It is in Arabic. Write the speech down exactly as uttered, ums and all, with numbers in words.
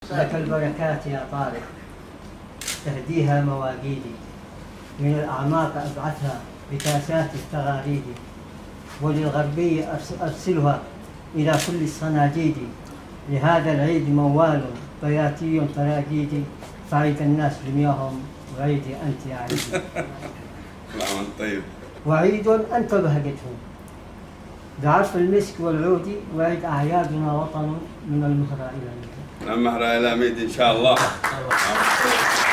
لك البركات يا طارق تهديها مواقيدي، من الأعماق أبعثها بكاسات التغاريد، وللغربي أرسلها إلى كل الصناديد. لهذا العيد موال بياتي تراقيدي، فعيد الناس دنياهم وعيدي أنت يا عيدي. طيب. وعيد أنت بهجتهم بعرف المسك والعود، وعيد أعيادنا وطن من المهرة إلى المهرة. من المهرة إلى ميد إن شاء الله.